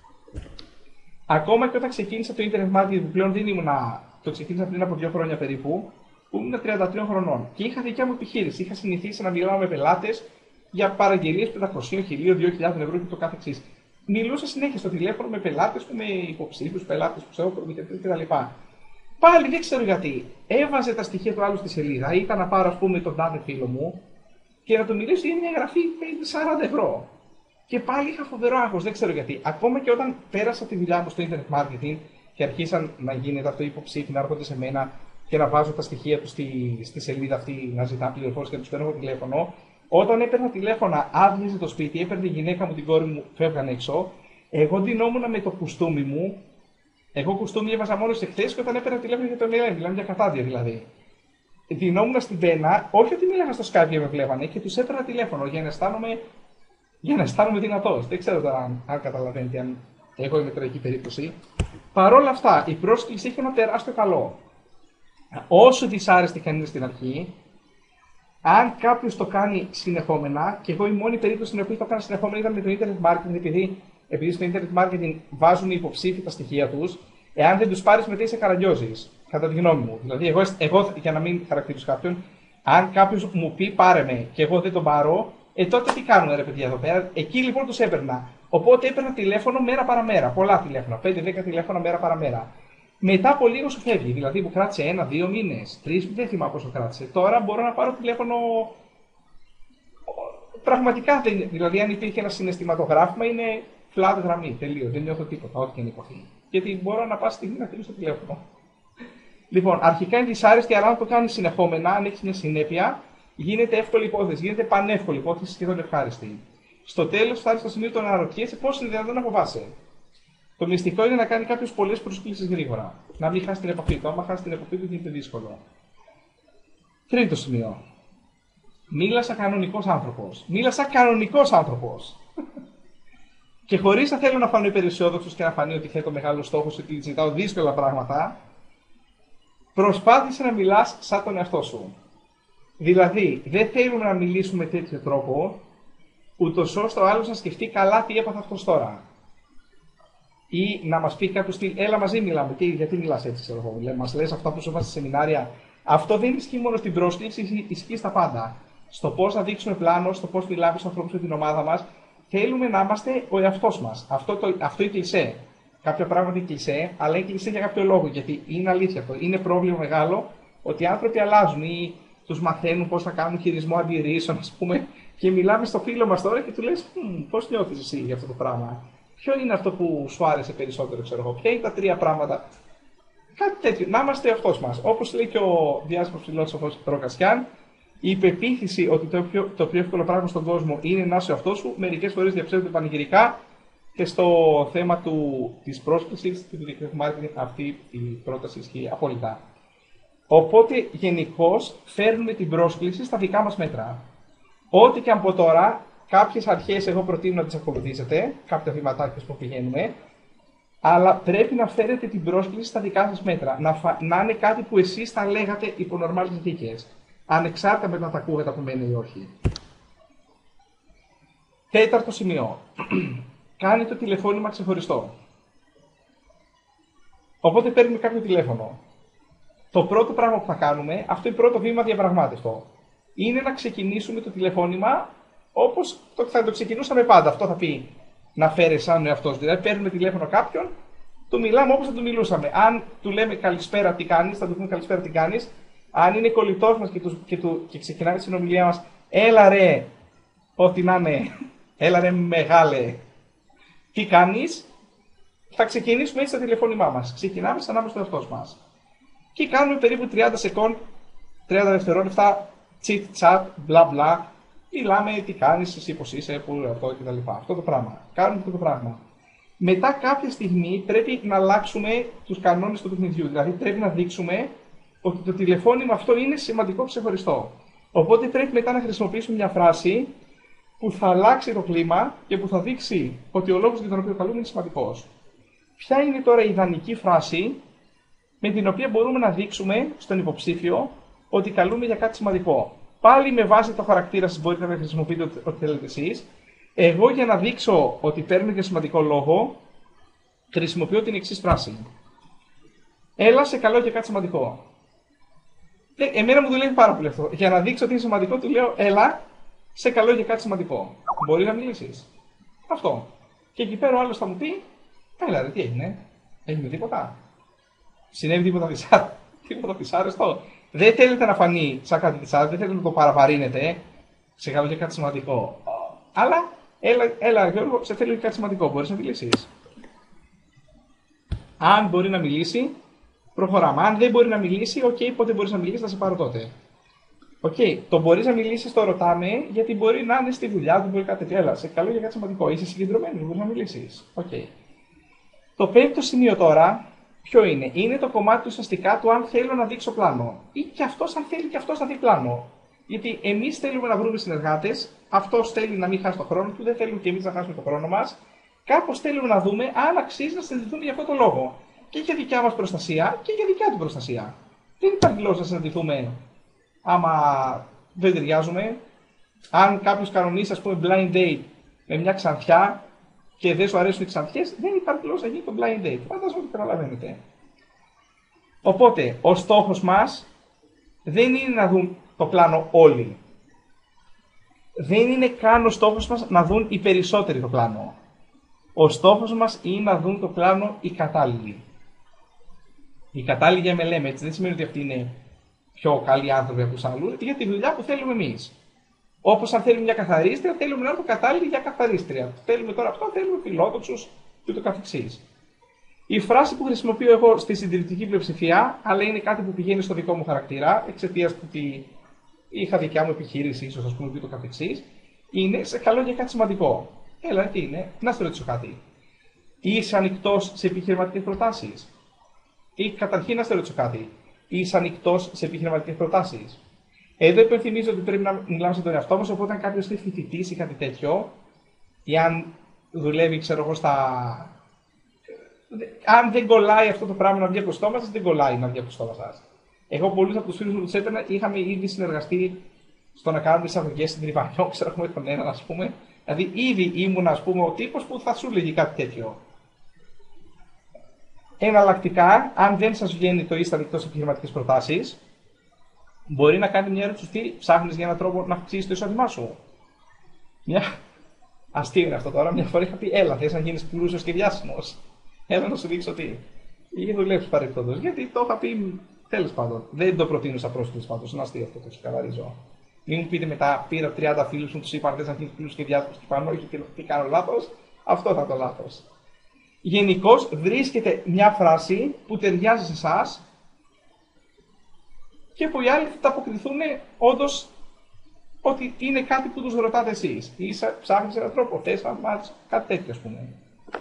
Ακόμα και όταν ξεκίνησα το internet marketing, που πλέον δεν ήμουνα, το ξεκίνησα πριν από δύο χρόνια περίπου, που ήμουν τριάντα τρία χρονών και είχα δικιά μου επιχείρηση. Είχα συνηθίσει να μιλάω με πελάτες για παραγγελίες πεντακόσια, χίλια, δύο χιλιάδες ευρώ και το κάθε εξής. Μιλούσα συνέχεια στο τηλέφωνο με πελάτες που με υποψήφιους, πελάτες που ξέρω, προμηθευτές κτλ. Πάλι δεν ξέρω γιατί. Έβαζε τα στοιχεία του άλλου στη σελίδα, ήταν να πάρω, ας πούμε, τον τάδε φίλο μου και να του μιλήσω για μια εγγραφή σαράντα ευρώ. Και πάλι είχα φοβερό άγχος, δεν ξέρω γιατί. Ακόμα και όταν πέρασα τη δουλειά μου στο internet marketing και αρχίσαν να γίνεται αυτό υποψήφοι, να έρχονται σε μένα και να βάζω τα στοιχεία του στη, στη σελίδα αυτή, να ζητά πληροφόρηση και του παίρνω τηλέφωνο. Όταν έπαιρνα τηλέφωνα, άδειαζε το σπίτι, έπαιρνε η γυναίκα μου, την κόρη μου, φεύγαν έξω. Εγώ ντυνόμουν με το κουστούμι μου. Εγώ κουστούμι έβαζα μόνο σε χθες και όταν έπαιρνα τηλέφωνο για τον Ελένη, μιλάμε για κατάδια δηλαδή. Ντυνόμουν στην πένα, όχι ότι μίλαγα στο Skype και με βλέπανε και του έπαιρνα τηλέφωνο για να αισθάνομαι, για να αισθάνομαι δυνατός. Δεν ξέρω τώρα αν, αν καταλαβαίνετε, αν εγώ είμαι τραγική περίπτωση. Παρ' όλα αυτά, η πρόσκληση έχει ένα τεράστιο καλό. Όσο δυσάρεστη και αν είναι στην αρχή, αν κάποιος το κάνει συνεχόμενα, και εγώ η μόνη περίπτωση στην οποία το έκανα συνεχόμενα ήταν με το internet marketing, επειδή, επειδή στο internet marketing βάζουν οι υποψήφοι τα στοιχεία τους, εάν δεν τους πάρεις μετά είσαι καραγκιόζης, κατά τη γνώμη μου. Δηλαδή, εγώ, εγώ για να μην χαρακτηρίσω κάποιον, αν κάποιος μου πει πάρε με και εγώ δεν τον πάρω, ε, τότε τι κάνουν ρε παιδιά εδώ πέρα. Εκεί λοιπόν τους έπαιρνα. Οπότε έπαιρνα τηλέφωνο μέρα παραμέρα. Πολλά τηλέφωνα, πέντε δέκα τηλέφωνα μέρα παραμέρα. Μετά από λίγο σου φεύγει. Δηλαδή που κράτησε ένα, δύο μήνες, τρεις, δεν θυμάμαι πόσο κράτησε. Τώρα μπορώ να πάρω τηλέφωνο. Πραγματικά δεν. Δηλαδή, αν υπήρχε ένα συναισθηματογράφημα, είναι flat γραμμή. Τελείω. Δεν νιώθω τίποτα, ό,τι και αν υποθεί. Γιατί μπορώ να πάω στιγμή να κλείσω το τηλέφωνο. Λοιπόν, αρχικά είναι δυσάρεστη, αλλά αν το κάνει συνεχόμενα, αν έχει μια συνέπεια, γίνεται εύκολη υπόθεση. Γίνεται πανεύκολη υπόθεση, σχεδόν ευχάριστη. Στο τέλος, φτάνει στο σημείο του να αναρωτιέσαι πώς είναι δυνατόν να φοβάσαι. Το μυστικό είναι να κάνει κάποιο πολλές προσκλήσεις γρήγορα. Να μην χάσει την επαφή του. Άμα χάσει την επαφή του, γίνεται δύσκολο. Τρίτο σημείο. Μίλα σαν κανονικός άνθρωπος. Μίλα σαν κανονικός άνθρωπος. Και χωρίς να θέλω να φανώ υπεραισιόδοξος και να φανεί ότι θέτω μεγάλο στόχο, ότι ζητάω δύσκολα πράγματα, προσπάθησε να μιλάς σαν τον εαυτό σου. Δηλαδή, δεν θέλουμε να μιλήσουμε με τέτοιο τρόπο, ούτως ώστε ο άλλος να σκεφτεί καλά τι έπαθα αυτός τώρα. Ή να μας πει κάποιος τι, έλα μαζί μιλάμε, τι, γιατί μιλάς έτσι, ξέρω εγώ. Μας λες αυτά που σου βάζει σε σεμινάρια. Αυτό δεν ισχύει μόνο στην πρόσκληση, ισχύει στα πάντα. Στο πώς να δείξουμε πλάνο, στο πώς μιλάμε στους ανθρώπους με την ομάδα μας, θέλουμε να είμαστε ο εαυτός μας. Αυτό, το, αυτό είναι κλισέ. Κάποια πράγματα είναι κλισέ, αλλά είναι κλισέ για κάποιο λόγο. Γιατί είναι αλήθεια αυτό. Είναι πρόβλημα μεγάλο ότι οι άνθρωποι αλλάζουν ή τους μαθαίνουν πώς θα κάνουν χειρισμό αντιρρήσεων, ας πούμε, και μιλάμε στο φίλο μας τώρα και του λες, πώς νιώθεις εσύ για αυτό το πράγμα. Ποιο είναι αυτό που σου άρεσε περισσότερο, ξέρω εγώ. Ποια είναι τα τρία πράγματα. Κάτι τέτοιο. Να είμαστε ο εαυτός μας. Όπως λέει και ο διάσημος φιλόσοφος Ροκασιάν, η υπεποίθηση ότι το πιο, το πιο εύκολο πράγμα στον κόσμο είναι να είσαι ο εαυτός σου, μερικές φορές διαψεύδεται πανηγυρικά, και στο θέμα του, της πρόσκλησης του digital marketing αυτή η πρόταση ισχύει απόλυτα. Οπότε γενικώς φέρνουμε την πρόσκληση στα δικά μας μέτρα. Ό,τι και από τώρα, κάποιες αρχές εγώ προτείνω να τις ακολουθήσετε, κάποια βηματάκια που πηγαίνουμε, αλλά πρέπει να φέρετε την πρόσκληση στα δικά σας μέτρα. Να, φα... να είναι κάτι που εσείς θα λέγατε υπό νορμάλες συνθήκες. Ανεξάρτητα με να τα ακούγατε από μένα ή όχι. Τέταρτο σημείο. Κάνει το τηλεφώνημα ξεχωριστό. Οπότε παίρνουμε κάποιο τηλέφωνο. Το πρώτο πράγμα που θα κάνουμε, αυτό είναι το πρώτο βήμα διαπραγμάτευτο, είναι να ξεκινήσουμε το τηλεφώνημα όπως το, θα το ξεκινούσαμε πάντα. Αυτό θα πει να φέρει σαν ο εαυτός. Δηλαδή, παίρνουμε τηλέφωνο κάποιον, του μιλάμε όπως θα του μιλούσαμε. Αν του λέμε καλησπέρα, τι κάνεις, θα του πούμε καλησπέρα, τι κάνεις. Αν είναι κολλητός μας και, του, και, του, και ξεκινάει τη συνομιλία μας, έλα ρε, ό,τι να είναι, έλα ρε μεγάλε, τι κάνεις, θα ξεκινήσουμε έτσι το τηλεφώνημά μας. Ξεκινάμε σαν να είμαστε ο εαυτός μας. Και κάνουμε περίπου τριάντα σεκόντ, τριάντα δευτερόλεπτα, chit chat, μπλα μπλα. Μιλάμε τι κάνεις, εσύ πώς είσαι, πού αυτό κτλ. Αυτό το πράγμα. Κάνουμε αυτό το πράγμα. Μετά κάποια στιγμή πρέπει να αλλάξουμε τους κανόνες του παιχνιδιού. Δηλαδή πρέπει να δείξουμε ότι το τηλεφώνημα αυτό είναι σημαντικό ξεχωριστό. Οπότε πρέπει μετά να χρησιμοποιήσουμε μια φράση που θα αλλάξει το κλίμα και που θα δείξει ότι ο λόγος για τον οποίο καλούμε είναι σημαντικός. Ποια είναι τώρα η ιδανική φράση με την οποία μπορούμε να δείξουμε στον υποψήφιο ότι καλούμε για κάτι σημαντικό? Πάλι με βάση το χαρακτήρα σας μπορείτε να χρησιμοποιείτε ό,τι θέλετε εσείς. Εγώ για να δείξω ότι παίρνω για σημαντικό λόγο, χρησιμοποιώ την εξής φράση. Έλα, σε καλώ για κάτι σημαντικό. Ε, εμένα μου δουλεύει πάρα πολύ αυτό. Για να δείξω ότι είναι σημαντικό, του λέω έλα, σε καλώ για κάτι σημαντικό. Μπορεί να μιλήσεις. Αυτό. Και εκεί πέρα ο άλλος θα μου πει, έλα ρε, τι έγινε, έγινε τίποτα. Συνέβη τίποτα δυσάρεστο. Τίποτα δυσάρεστο. Δεν θέλετε να φανεί σαν κάτι δυσάρεστο, δεν θέλετε να το παραβαρύνετε. Σε καλώ για κάτι σημαντικό. Αλλά, έλα, έλα Γιώργο, σε θέλω για κάτι σημαντικό. Μπορείς να μιλήσεις. Αν μπορεί να μιλήσει, προχωράμε. Αν δεν μπορεί να μιλήσει, οκ, okay, πότε μπορείς να μιλήσεις, θα σε πάρω τότε. Οκ, okay, το μπορείς να μιλήσεις, το ρωτάμε, γιατί μπορεί να είναι στη δουλειά του, μπορεί κάτι τέτοιο. Έλα, σε καλό για κάτι σημαντικό. Είσαι συγκεντρωμένος, μπορείς να μιλήσεις. Okay. Το πέμπτο σημείο τώρα, ποιο είναι? Είναι το κομμάτι ουσιαστικά του αν θέλω να δείξω πλάνο. Ή και αυτός, αν θέλει και αυτός να δει πλάνο. Γιατί εμείς θέλουμε να βρούμε συνεργάτες, αυτός θέλει να μην χάσει τον χρόνο του, δεν θέλουμε και εμείς να χάσουμε τον χρόνο μας. Κάπως θέλουμε να δούμε αν αξίζει να συναντηθούμε για αυτόν τον λόγο. Και για δικιά μας προστασία και για δικιά του προστασία. Δεν υπάρχει λόγος να συναντηθούμε άμα δεν ταιριάζουμε. Αν κάποιος κανονίσει, ας πούμε, blind date με μια ξανθιά και δεν σου αρέσουν οι ξανθιές, δεν υπάρχει λόγος να γίνει το blind date. Φαντάζομαι ότι καταλαβαίνετε. Οπότε, ο στόχος μας δεν είναι να δουν το πλάνο όλοι. Δεν είναι καν ο στόχος μας να δουν οι περισσότεροι το πλάνο. Ο στόχος μας είναι να δουν το πλάνο οι κατάλληλοι. Οι κατάλληλοι για εμ ελ εμ, έτσι, δεν σημαίνει ότι αυτοί είναι πιο καλοί άνθρωποι από τους άλλους, για τη δουλειά που θέλουμε εμείς. Όπως αν θέλουμε μια καθαρίστρια, θέλουμε να είναι κατάλληλοι για καθαρίστρια. Θέλουμε τώρα αυτό, θέλουμε φιλόδοξους και το καθεξής. Η φράση που χρησιμοποιώ εγώ στη συντηρητική πλειοψηφία, αλλά είναι κάτι που πηγαίνει στο δικό μου χαρακτήρα, εξαιτίας του ότι είχα δικιά μου επιχείρηση, ίσως ας πούμε και το καθεξής, είναι σε καλό για κάτι σημαντικό. Έλα, τι είναι, να σου ρωτήσω κάτι. Είσαι ανοιχτός σε επιχειρηματικές προτάσεις? Ή καταρχήν να σου ρωτήσω κάτι. Είσαι ανοιχτός σε επιχειρηματικές προτάσεις? Εδώ υπενθυμίζω ότι πρέπει να μιλάμε στον εαυτό μας, οπότε αν κάποιος είναι φοιτητής ή κάτι τέτοιο, ή αν δουλεύει, ξέρω εγώ, στα. Αν δεν κολλάει αυτό το πράγμα να βγει από το στόμα σας, δεν κολλάει να βγει από το στόμα σας. Εγώ πολλούς από τους φίλους μου τους έπαιρνα, είχαμε ήδη συνεργαστεί στο να κάνουμε εισαγωγές στην Τριβανιό, ξέρω εγώ, με τον έναν, ας πούμε. Δηλαδή, ήδη ήμουν, ας πούμε, ο τύπος που θα σου λέγει κάτι τέτοιο. Εναλλακτικά, αν δεν σας βγαίνει το είστε ανοιχτός σε επιχειρηματικές προτάσεις, μπορεί να κάνει μια ερώτηση: τι ψάχνεις για έναν τρόπο να αυξήσεις το εισόδημά σου? Μια. Αστείο είναι αυτό τώρα. Μια φορά είχα πει: έλα, θες να γίνεις πλούσιος και διάσημος? Έλα να σου δείξω τι. Είχε δουλέψει παρεπτόντως. Γιατί το είχα πει, τέλος πάντων. Δεν το προτείνω σαν πρόσκληση πάντως. Είναι αστείο αυτό, το ξεκαθαρίζω. Μην μου πείτε μετά: πήρα τριάντα φίλους μου, τους είπα: θες να γίνεις πλούσιος και διάσημος και πάνω, όχι τι κάνω λάθος. Αυτό θα το λάθος. Γενικώς βρίσκεται μια φράση που ταιριάζει σε εσάς και που οι άλλοι θα τα αποκριθούν όντως ότι είναι κάτι που τους ρωτάτε εσείς. Ή ψάχνεις έναν τρόπο, θες να μάθεις κάτι τέτοιο, ας πούμε.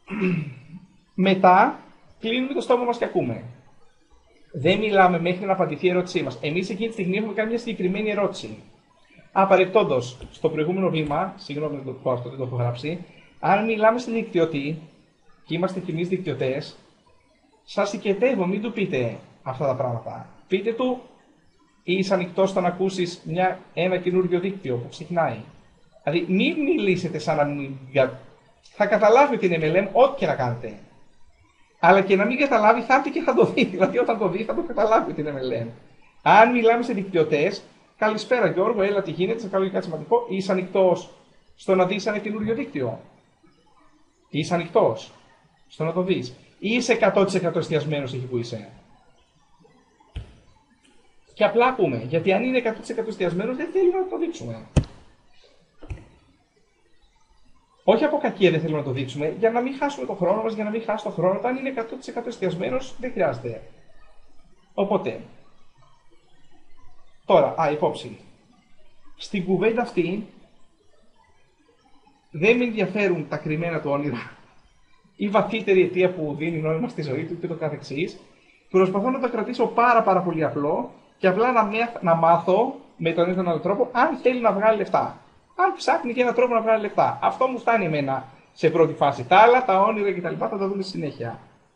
Μετά κλείνουμε το στόμα μας και ακούμε. Δεν μιλάμε μέχρι να απαντηθεί η ερώτησή μας. Εμείς εκείνη τη στιγμή έχουμε κάνει μια συγκεκριμένη ερώτηση. Απαρεπτόντως, στο προηγούμενο βήμα, συγγνώμη δεν το πω αυτό, δεν το έχω γράψει, αν μιλάμε στη δικτυωτή και είμαστε κι εμείς δικτυωτές, σας οικετεύω, μην του πείτε αυτά τα πράγματα. Πείτε του, είσαι ανοιχτός στο να ακούσεις μια, ένα καινούριο δίκτυο που ξεκινάει. Δηλαδή, μην μιλήσετε σαν να μην. Θα καταλάβει ότι είναι εμ ελ εμ, ό,τι και να κάνετε. Αλλά και να μην καταλάβει, θα έρθει και θα το δει. Δηλαδή, όταν το δει, θα το καταλάβει ότι είναι εμ ελ εμ. Αν μιλάμε σε δικτυωτές, καλησπέρα Γιώργο, έλα τι γίνεται, σε καλό κάτι σημαντικό. Είσαι ανοιχτός στο να δεις ένα καινούριο δίκτυο. Είσαι ανοιχτός στο να το δεις. Ή είσαι εκατό τοις εκατό εστιασμένος εκεί που είσαι. Και απλά ακούμε. Γιατί αν είναι εκατό τοις εκατό εστιασμένος, δεν θέλουμε να το δείξουμε. Όχι από κακία δεν θέλουμε να το δείξουμε, για να μην χάσουμε τον χρόνο μας, για να μην χάσει τον χρόνο. Αν είναι εκατό τοις εκατό εστιασμένος, δεν χρειάζεται. Οπότε, τώρα, α, υπόψη. Στην κουβέντα αυτή, δεν με ενδιαφέρουν τα κρυμμένα του όνειρα, η βαθύτερη αιτία που δίνει νόημα στη ζωή του και το καθεξής. Προσπαθώ να το κρατήσω πάρα πάρα πολύ απλό και απλά να, να μάθω με τον ίδιο άλλο τρόπο αν θέλει να βγάλει λεφτά. Αν ψάχνει και έναν τρόπο να βγάλει λεφτά. Αυτό μου φτάνει εμένα σε πρώτη φάση. Τα άλλα, τα όνειρα κτλ. Θα τα δούμε στη συνέχεια.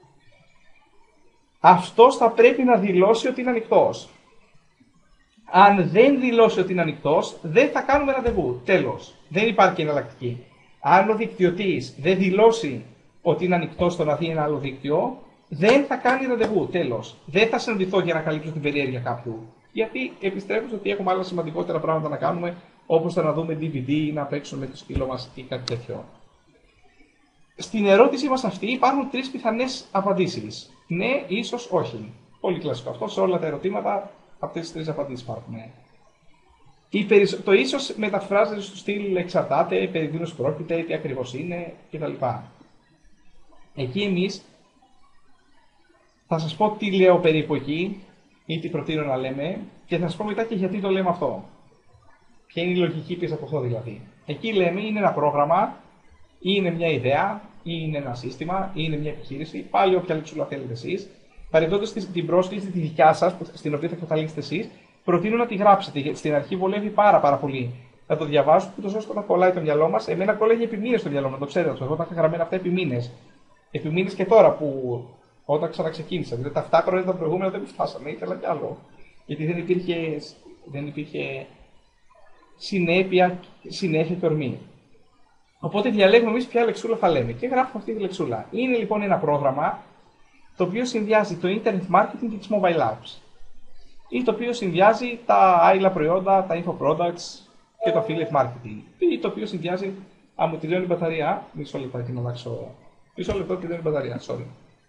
Αυτός θα πρέπει να δηλώσει ότι είναι ανοιχτός. Αν δεν δηλώσει ότι είναι ανοιχτός, δεν θα κάνουμε ραντεβού. Τέλος. Δεν υπάρχει εναλλακτική. Αν ο δικτυωτής δεν δηλώσει ότι είναι ανοιχτός στο να δει ένα άλλο δίκτυο, δεν θα κάνει ραντεβού. Τέλος. Δεν θα συναντηθώ για να καλύψω την περιέργεια κάποιου. Γιατί επιστρέφω στο ότι έχουμε άλλα σημαντικότερα πράγματα να κάνουμε, όπως το να δούμε ντι βι ντι ή να παίξουμε με το σκύλο μας ή κάτι τέτοιο. Στην ερώτησή μας αυτή υπάρχουν τρεις πιθανές απαντήσεις. Ναι, ίσως, όχι. Πολύ κλασικό αυτό. Σε όλα τα ερωτήματα αυτές τις τρεις απαντήσεις υπάρχουν. Το ίσως μεταφράζεται στο στυλ εξαρτάται, περί τίνος πρόκειται, τι ακριβώς είναι κτλ. Εκεί εμείς θα σας πω τι λέω περίπου εκεί ή τι προτείνω να λέμε και θα σας πω μετά και γιατί το λέμε αυτό. Ποια είναι η λογική πίσω από αυτό δηλαδή. Εκεί λέμε είναι ένα πρόγραμμα ή είναι μια ιδέα ή είναι ένα σύστημα ή είναι μια επιχείρηση, πάλι όποια λεξούλα θέλετε εσείς. Παρεντώντας την πρόσκληση τη δικιά σας, στην οποία θα καταλήξετε εσείς, προτείνω να τη γράψετε. Γιατί στην αρχή βολεύει πάρα, πάρα πολύ να το διαβάσουμε, ούτως ώστε να κολλάει το μυαλό μας. Εμένα κολλάει επί μήνες το μυαλό μου, το ξέρετε. Εγώ τα είχα γραμμένα αυτά επί μήνες. Επί μήνες και τώρα που όταν ξαναξεκίνησα. Δηλαδή τα εφτά χρόνια τα προηγούμενα δεν μου φτάσανε, ήθελα κι άλλο. Γιατί δεν υπήρχε, δεν υπήρχε συνέπεια, συνέχεια και ορμή. Οπότε διαλέγουμε εμείς ποια λεξούλα θα λέμε και γράφουμε αυτή τη λεξούλα. Είναι λοιπόν ένα πρόγραμμα το οποίο συνδυάζει το internet marketing και τις mobile apps. Ή το οποίο συνδυάζει τα άειλα προϊόντα, τα info products και το affiliate marketing. Ή το οποίο συνδυάζει. Α, μου τελειώνει η μπαταρία. Μισό λεπτό και να αλλάξω. Μισό λεπτό και τελειώνει η μπαταρία. Sorry.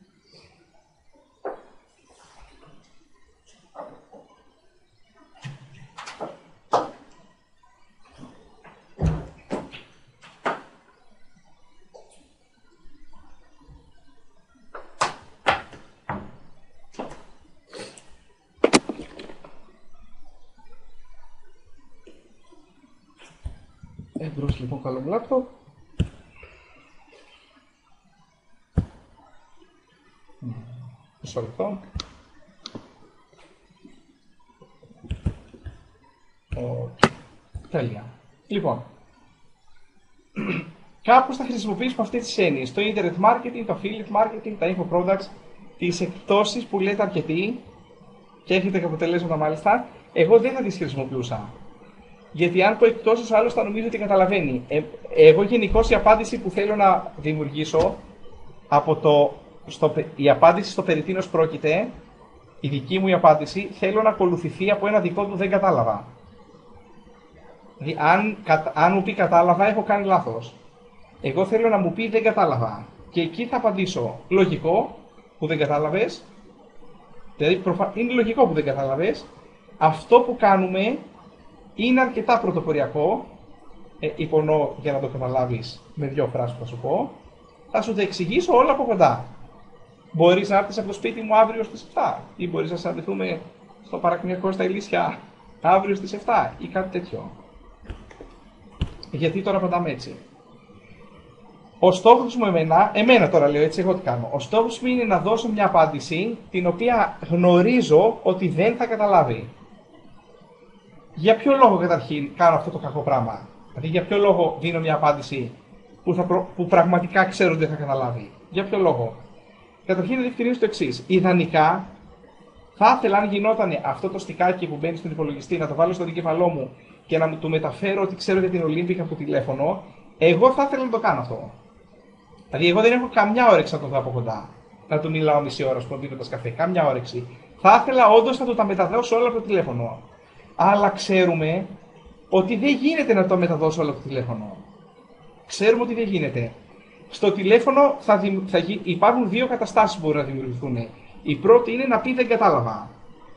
Εμπρός λοιπόν καλό μου λάπτοπ. Μισό λεπτό. Okay. Τέλεια. Λοιπόν, κάπως θα χρησιμοποιήσουμε αυτές τις έννοιες. Το internet marketing, το affiliate marketing, τα info products, τις εκπτώσεις που λέτε αρκετοί και έχετε και αποτελέσματα μάλιστα, εγώ δεν θα τις χρησιμοποιούσα. Γιατί αν πω εκπτώσεις, ο άλλος θα νομίζει ότι καταλαβαίνει. Ε, εγώ γενικώς η απάντηση που θέλω να δημιουργήσω, από το, στο, η απάντηση στο περί τίνος πρόκειται, η δική μου η απάντηση, θέλω να ακολουθηθεί από ένα δικό του δεν κατάλαβα. Δηλαδή, αν, αν μου πει κατάλαβα, έχω κάνει λάθος. Εγώ θέλω να μου πει δεν κατάλαβα. Και εκεί θα απαντήσω λογικό που δεν κατάλαβες. Δηλαδή, προφα... είναι λογικό που δεν κατάλαβες. Αυτό που κάνουμε είναι αρκετά πρωτοποριακό. Ε, υπονοώ για να το καταλάβεις με δύο φράσεις που θα σου πω. Θα σου τα εξηγήσω όλα από κοντά. Μπορείς να έρθεις από το σπίτι μου αύριο στις εφτά ή μπορείς να συναντηθούμε στο παρακμιακό στα Ηλίσια αύριο στις εφτά ή κάτι τέτοιο. Γιατί τώρα απαντάμε έτσι. Ο στόχος μου εμένα, εμένα τώρα λέω έτσι, εγώ τι κάνω. Ο στόχος μου είναι να δώσω μια απάντηση την οποία γνωρίζω ότι δεν θα καταλάβει. Για ποιο λόγο καταρχήν κάνω αυτό το κακό πράγμα? Δηλαδή για ποιο λόγο δίνω μια απάντηση που, θα προ... που πραγματικά ξέρω ότι δεν θα καταλάβει? Για ποιο λόγο? Καταρχήν να διευκρινίσω το εξής. Ιδανικά θα ήθελα, αν γινόταν αυτό το στικάκι που μπαίνει στον υπολογιστή, να το βάλω στον εγκέφαλό μου και να μου του μεταφέρω ότι ξέρω για την Ολύμπικα από τηλέφωνο, εγώ θα ήθελα να το κάνω αυτό. Δηλαδή, εγώ δεν έχω καμιά όρεξη να το δω από κοντά. Να του μιλάω μισή ώρα, α πούμε, πίνοντας καφέ. Καμιά όρεξη. Θα ήθελα όντως να του τα μεταδώσω όλα από το τηλέφωνο. Αλλά ξέρουμε ότι δεν γίνεται να το μεταδώσω όλα από το τηλέφωνο. Ξέρουμε ότι δεν γίνεται. Στο τηλέφωνο θα, δη... θα γι... υπάρχουν δύο καταστάσεις που μπορούν να δημιουργηθούν. Η πρώτη είναι να πει δεν κατάλαβα.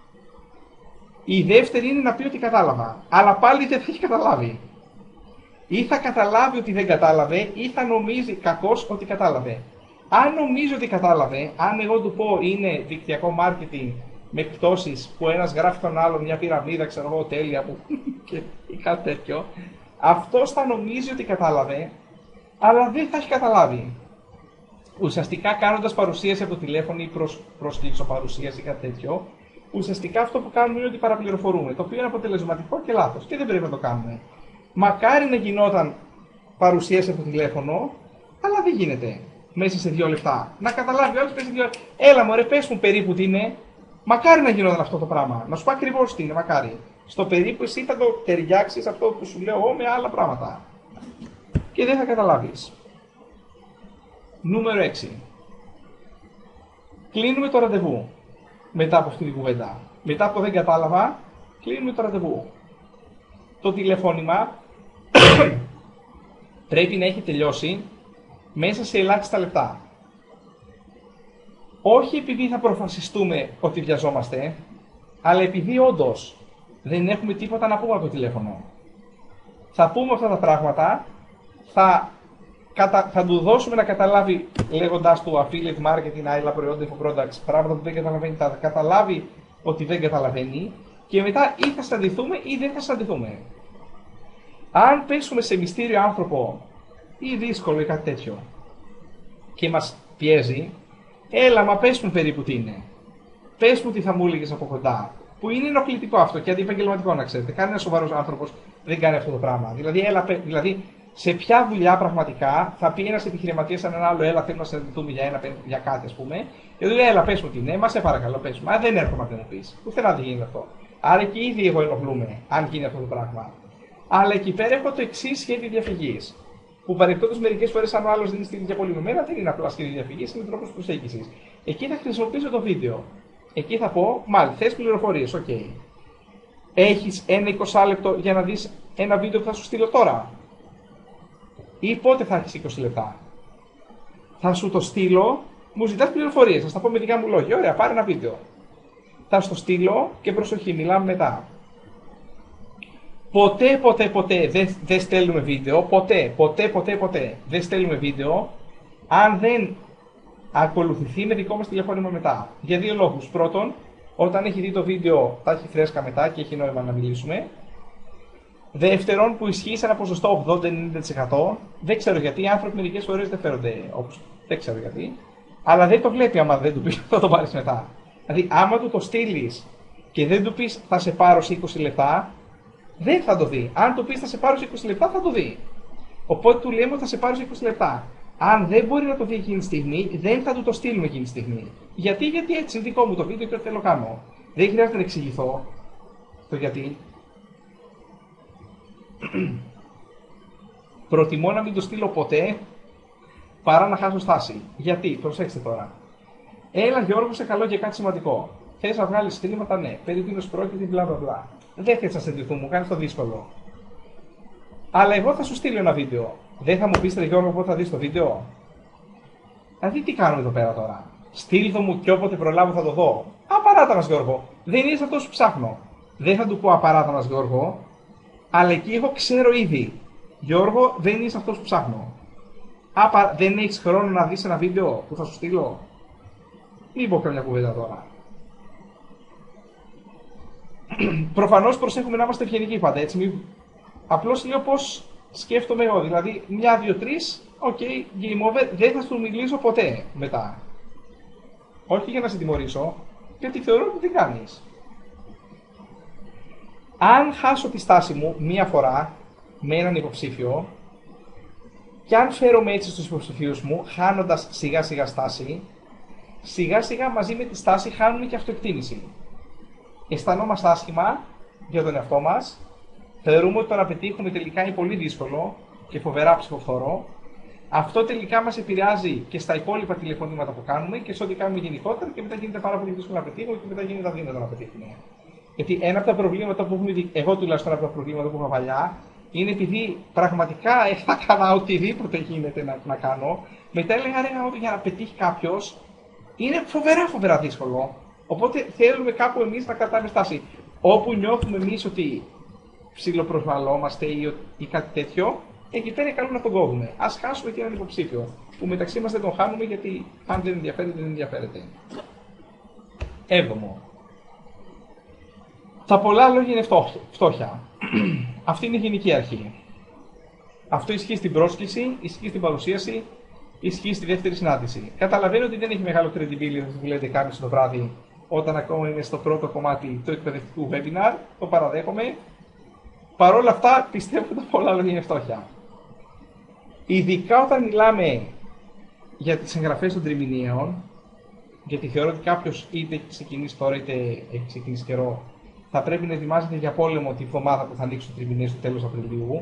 Η δεύτερη είναι να πει ότι κατάλαβα. Αλλά πάλι δεν θα έχει καταλάβει. Ή θα καταλάβει ότι δεν κατάλαβε, ή θα νομίζει κακώς ότι κατάλαβε. Αν νομίζει ότι κατάλαβε, αν εγώ του πω είναι δικτυακό marketing με εκπτώσεις που ένας γράφει τον άλλο μια πυραμίδα, ξέρω εγώ, τέλεια που... ή κάτι τέτοιο, αυτός θα νομίζει ότι κατάλαβε, αλλά δεν θα έχει καταλάβει. Ουσιαστικά κάνοντας παρουσίαση από το τηλέφωνο ή προς, προσκλήψω παρουσίαση ή κάτι τέτοιο, ουσιαστικά αυτό που κάνουμε είναι ότι παραπληροφορούμε, το οποίο είναι αποτελεσματικό και λάθος και δεν πρέπει να το κάνουμε. Μακάρι να γινόταν παρουσίαση από το τηλέφωνο, αλλά δεν γίνεται μέσα σε δύο λεπτά. Να καταλάβει όλος μέσα σε δύο λεπτά. Έλα μωρέ, πες μου περίπου τι είναι. Μακάρι να γινόταν αυτό το πράγμα. Να σου πω ακριβώς τι είναι, μακάρι. Στο περίπου εσύ θα το ταιριάξεις αυτό που σου λέω εγώ με άλλα πράγματα. Και δεν θα καταλάβεις. Νούμερο έξι. Κλείνουμε το ραντεβού. Μετά από αυτή την κουβέντα. Μετά από δεν κατάλαβα, κλείνουμε το ραντεβού. Το τηλεφώνημα πρέπει να έχει τελειώσει μέσα σε ελάχιστα λεπτά. Όχι επειδή θα προφασιστούμε ότι βιαζόμαστε, αλλά επειδή όντως δεν έχουμε τίποτα να πούμε από το τηλέφωνο. Θα πούμε αυτά τα πράγματα, θα, κατα... θα του δώσουμε να καταλάβει λέγοντας του affiliate marketing, άλλα προϊόντα, infoproducts, πράγματα που δεν καταλαβαίνει, θα καταλάβει ότι δεν καταλαβαίνει και μετά ή θα συναντηθούμε ή δεν θα συναντηθούμε. Αν πέσουμε σε μυστήριο άνθρωπο ή δύσκολο ή κάτι τέτοιο και μας πιέζει, έλα μα πες μου περίπου τι είναι. Πες μου τι θα μου έλεγες από κοντά. Που είναι ενοχλητικό αυτό και αντιεπαγγελματικό να ξέρετε. Κανένας σοβαρός άνθρωπος δεν κάνει αυτό το πράγμα. Δηλαδή, έλα, δηλαδή σε ποια δουλειά πραγματικά θα πει ένας επιχειρηματίας σε έναν άλλο, έλα θέλουμε να συναντηθούμε για, ένα, για κάτι ας πούμε. Και του λέει, έλα πες μου τι είναι, μα σε παρακαλώ πες μου. Μα δεν έρχομαι να μου πεις. Πουθενά δεν γίνεται αυτό. Άρα και ήδη εγώ ενοχλούμε, αν γίνει αυτό το πράγμα. Αλλά εκεί πέρα έχω το εξής σχέδιο διαφυγής. Που παρεπτόντως μερικές φορές, αν ο άλλος δεν είναι στείλει για πολύ με μένα, δεν είναι απλά σχέδιο διαφυγής, είναι τρόπος προσέγγισης. Εκεί θα χρησιμοποιήσω το βίντεο. Εκεί θα πω, μάλλον θες πληροφορίες, οκ. Okay. Έχεις ένα είκοσι λεπτό για να δεις ένα βίντεο που θα σου στείλω τώρα. Ή πότε θα έχεις είκοσι λεπτά. Θα σου το στείλω, μου ζητάς πληροφορίες, θα στα πω με δικά μου λόγια. Ωραία, πάρε ένα βίντεο. Θα σου το στείλω και προσοχή, μιλάμε μετά. Ποτέ, ποτέ, ποτέ δεν δε στέλνουμε βίντεο, ποτέ, ποτέ, ποτέ, ποτέ δεν στέλνουμε βίντεο αν δεν ακολουθηθεί με δικό μας τηλεφώνημα μετά. Για δύο λόγους. Πρώτον, όταν έχει δει το βίντεο θα έχει φρέσκα μετά και έχει νόημα να μιλήσουμε. Δεύτερον, που ισχύει σε ένα ποσοστό ογδόντα με ενενήντα τοις εκατό, δεν ξέρω γιατί, οι άνθρωποι μερικές φορές δεν φέρονται όπως, δεν ξέρω γιατί, αλλά δεν το βλέπει άμα δεν του πει θα το πάρεις μετά. Δηλαδή, άμα του το στείλεις και δεν του πεις θα σε πάρω σε είκοσι λεπτά, δεν θα το δει. Αν του πεις θα σε πάρω σε είκοσι λεπτά, θα το δει. Οπότε του λέμε ότι θα σε πάρω σε είκοσι λεπτά. Αν δεν μπορεί να το δει εκείνη τη στιγμή, δεν θα του το στείλουμε εκείνη τη στιγμή. Γιατί, γιατί έτσι είναι δικό μου το βίντεο και ό,τι θέλω να κάνω. Δεν χρειάζεται να εξηγηθώ το γιατί. Προτιμώ να μην το στείλω ποτέ παρά να χάσω στάση. Γιατί, προσέξτε τώρα. Έλα Γιώργο, σε καλό για κάτι σημαντικό. Θες να βγάλεις χρήματα, ναι. Περί τίνος πρόκειται, μπλα μπλα μπλα. Δεν θες να συνδεθούμε, μου κάνεις το δύσκολο. Αλλά εγώ θα σου στείλω ένα βίντεο. Δεν θα μου πεις, ρε Γιώργο, πότε θα δεις το βίντεο. Δηλαδή, τι κάνουμε εδώ πέρα τώρα. Στείλ' μου και όποτε προλάβω θα το δω. Απαράτανας Γιώργο. Δεν είσαι αυτό που ψάχνω. Δεν θα του πω απαράτανας Γιώργο, αλλά εκεί εγώ ξέρω ήδη. Γιώργο, δεν είσαι αυτό που ψάχνω. Απα... Δεν έχεις χρόνο να δεις ένα βίντεο που θα σου στείλω. Μην πω καμιά κουβέντα τώρα. Προφανώς προσέχουμε να είμαστε ευγενικοί πάντα, έτσι. Μη... Απλώς λέω πώς σκέφτομαι εγώ. Δηλαδή, μια, δύο, τρεις οκ, okay, game over, δεν θα σου μιλήσω ποτέ μετά. Όχι για να σε τιμωρήσω, γιατί θεωρώ ότι δεν κάνεις. Αν χάσω τη στάση μου μία φορά με έναν υποψήφιο και αν φέρομαι έτσι στους υποψηφίους μου, χάνοντας σιγά σιγά στάση, σιγά σιγά μαζί με τη στάση χάνουμε και αυτοεκτίμηση. Αισθανόμαστε άσχημα για τον εαυτό μας, θεωρούμε ότι το να πετύχουμε τελικά είναι πολύ δύσκολο και φοβερά ψυχοφθόρο. Αυτό τελικά μας επηρεάζει και στα υπόλοιπα τηλεφωνήματα που κάνουμε και σε ό,τι κάνουμε γενικότερα και μετά γίνεται πάρα πολύ δύσκολο να πετύχουμε και μετά γίνεται αδύνατο να πετύχουμε. Γιατί ένα από τα προβλήματα που έχουμε δει, εγώ τουλάχιστον από τα προβλήματα που είχα παλιά, είναι επειδή πραγματικά θα έκανα οτιδήποτε γίνεται να, να κάνω, μετά έλεγα ρε ότι για να πετύχει κάποιος είναι φοβερά φοβερά δύσκολο. Οπότε θέλουμε κάπου εμείς να κρατάμε στάση. Όπου νιώθουμε εμείς ότι ψιλοπροσβαλόμαστε ή, ή κάτι τέτοιο, εκεί πέρα είναι καλό να τον κόβουμε. Ας χάσουμε και έναν υποψήφιο, που μεταξύ μας δεν τον χάνουμε γιατί αν δεν ενδιαφέρεται, δεν ενδιαφέρεται. Έβδομο. Τα πολλά λόγια είναι φτώχεια. Αυτή είναι η γενική αρχή. Αυτό ισχύει στην πρόσκληση, ισχύει στην παρουσίαση, ισχύει στη δεύτερη συνάντηση. Καταλαβαίνω ότι δεν έχει μεγάλο credibility αυτό που λέτε κάνεις το βράδυ, όταν ακόμα είναι στο πρώτο κομμάτι του εκπαιδευτικού webinar, το παραδέχομαι. Παρ' όλα αυτά πιστεύω ότι τα πολλά λόγια είναι φτώχεια. Ειδικά όταν μιλάμε για τις εγγραφές των τριμηνίων, γιατί θεωρώ ότι κάποιος είτε έχει ξεκινήσει τώρα είτε έχει ξεκινήσει καιρό, θα πρέπει να ετοιμάζεται για πόλεμο τη βδομάδα που θα ανοίξουν οι τριμηνίες στο τέλος Απριλίου.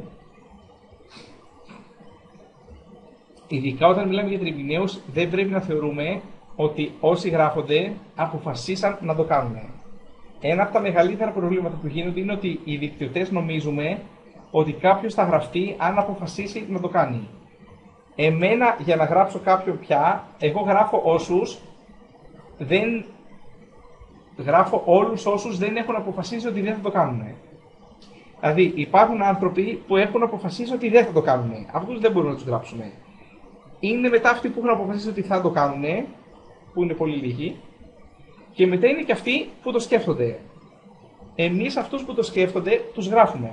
Ειδικά όταν μιλάμε για τριμηνίους, δεν πρέπει να θεωρούμε ότι όσοι γράφονται αποφασίσαν να το κάνουν. Ένα από τα μεγαλύτερα προβλήματα που γίνονται είναι ότι οι δικτυωτές νομίζουμε ότι κάποιος θα γραφτεί αν αποφασίσει να το κάνει. Εμένα, για να γράψω κάποιον πια, εγώ γράφω όσους δεν... Γράφω όλους όσους δεν έχουν αποφασίσει ότι δεν θα το κάνουν. Δηλαδή, υπάρχουν άνθρωποι που έχουν αποφασίσει ότι δεν θα το κάνουν. Αυτούς δεν μπορούμε να τους γράψουμε. Είναι μετά αυτοί που έχουν αποφασίσει ότι θα το κάνουν, που είναι πολύ λίγοι, και μετά είναι και αυτοί που το σκέφτονται. Εμείς αυτούς που το σκέφτονται, τους γράφουμε.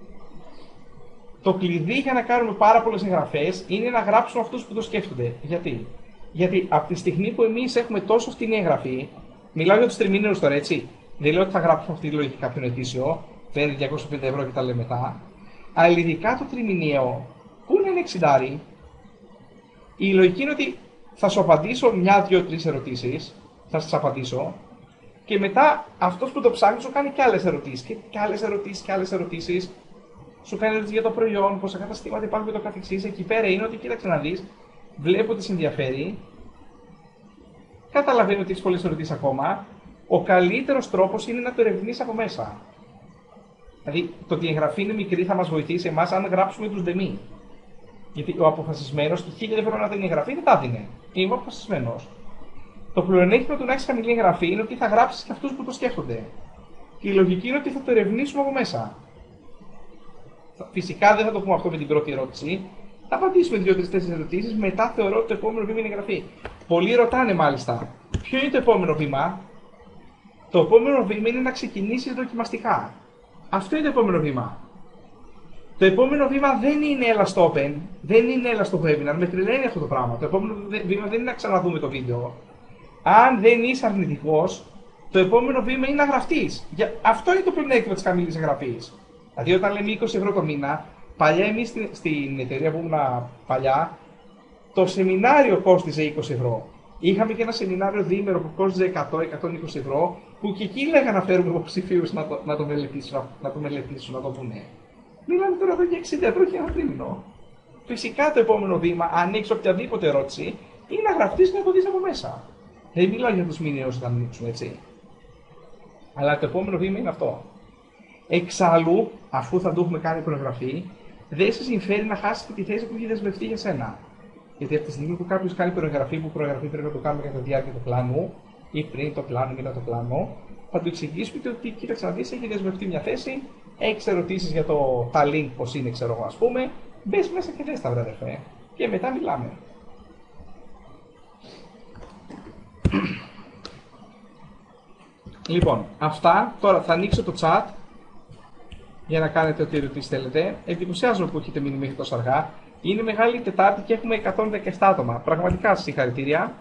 Το κλειδί για να κάνουμε πάρα πολλές εγγραφές είναι να γράψουμε αυτούς που το σκέφτονται. Γιατί? Γιατί από τη στιγμή που εμείς έχουμε τόσο φτηνή εγγραφή, μιλάω για τους τριμήνιους τώρα, έτσι. Δεν λέω ότι θα γράψουμε αυτή τη λογική κάποιον ετήσιο, παίρνει διακόσια πενήντα ευρώ και τα λέει μετά. Αλλά ειδικά το τριμηνιαίο, που είναι ένα εξιντάρι, η λογική είναι ότι θα σου απαντήσω μια, δύο, τρεις ερωτήσεις, θα σας απαντήσω, και μετά αυτός που το ψάχνει σου κάνει και άλλες ερωτήσεις, και, και άλλες ερωτήσεις, και άλλες ερωτήσεις. Σου κάνει ερωτήσεις για το προϊόν, πόσα καταστήματα υπάρχουν και το καθεξής. Εκεί πέρα είναι ότι κοίταξε να δεις, βλέπω ότι σε ενδιαφέρει. Καταλαβαίνω ότι έχεις πολλές ερωτήσεις ακόμα. Ο καλύτερος τρόπος είναι να το ερευνήσεις από μέσα. Δηλαδή, το ότι η εγγραφή είναι μικρή θα μας βοηθήσει εμάς αν γράψουμε τους ντεμί. Γιατί ο αποφασισμένος, και χίλια ευρώ να δίνει εγγραφή, δεν τα δίνει. Είμαι αποφασισμένος. Το πλεονέκτημα του να έχεις χαμηλή εγγραφή είναι ότι θα γράψεις και αυτούς που το σκέφτονται. Και η λογική είναι ότι θα το ερευνήσουμε από μέσα. Φυσικά δεν θα το πούμε αυτό με την πρώτη ερώτηση. Θα απαντήσουμε δύο τρεις τέσσερις ερωτήσεις. Μετά θεωρώ ότι το επόμενο βήμα είναι εγγραφή. Πολλοί ρωτάνε μάλιστα, ποιο είναι το επόμενο βήμα. Το επόμενο βήμα είναι να ξεκινήσεις δοκιμαστικά. Αυτό είναι το επόμενο βήμα. Το επόμενο βήμα δεν είναι έλα στο open, δεν είναι έλα στο webinar. Με τρελαίνει αυτό το πράγμα. Το επόμενο βήμα δεν είναι να ξαναδούμε το βίντεο. Αν δεν είσαι αρνητικός, το επόμενο βήμα είναι να γραφτείς. Για... Αυτό είναι το πλεονέκτημα της χαμηλής εγγραφής. Δηλαδή, όταν λέμε είκοσι ευρώ το μήνα, παλιά εμείς στην, στην εταιρεία που ήμουν παλιά, το σεμινάριο κόστιζε είκοσι ευρώ. Είχαμε και ένα σεμινάριο διήμερο που κόστιζε εκατό με εκατόν είκοσι ευρώ, που και εκεί λέγανε να φέρουμε υποψηφίους να το, να το μελετήσουν, να το μελετήσουν, να το πούνε. Μιλάμε τώρα εδώ για εξήντα ευρώ για ένα τρίμηνο. Φυσικά το επόμενο βήμα, αν έχεις οποιαδήποτε ερώτηση, είναι να γραφτείς και να το δεις από μέσα. Δεν μιλάω για τους μηνιαίους όταν ανοίξουμε, έτσι. Αλλά το επόμενο βήμα είναι αυτό. Εξάλλου, αφού θα το έχουμε κάνει προεγγραφή, δεν σε συμφέρει να χάσει τη θέση που έχει δεσμευτεί για σένα. Γιατί από τη στιγμή που κάποιο κάνει προεγγραφή, που προεγγραφή πρέπει να το κάνουμε κατά τη διάρκεια του πλάνου, ή πριν το πλάνο, ή μετά το πλάνο, θα του εξηγήσουμε ότι κοίταξε να δει, έχει δεσμευτεί μια θέση, έχει ερωτήσει για το τα link, πώ είναι, ξέρω εγώ, α πούμε, μπε μέσα και δες τα βράδυ, και μετά μιλάμε. Λοιπόν, αυτά. Τώρα θα ανοίξω το chat για να κάνετε ό,τι ερωτήσεις θέλετε. Εντυπωσιάζομαι που έχετε μείνει μέχρι τόσο αργά. Είναι Μεγάλη Τετάρτη και έχουμε εκατόν δεκαεπτά άτομα. Πραγματικά συγχαρητήρια.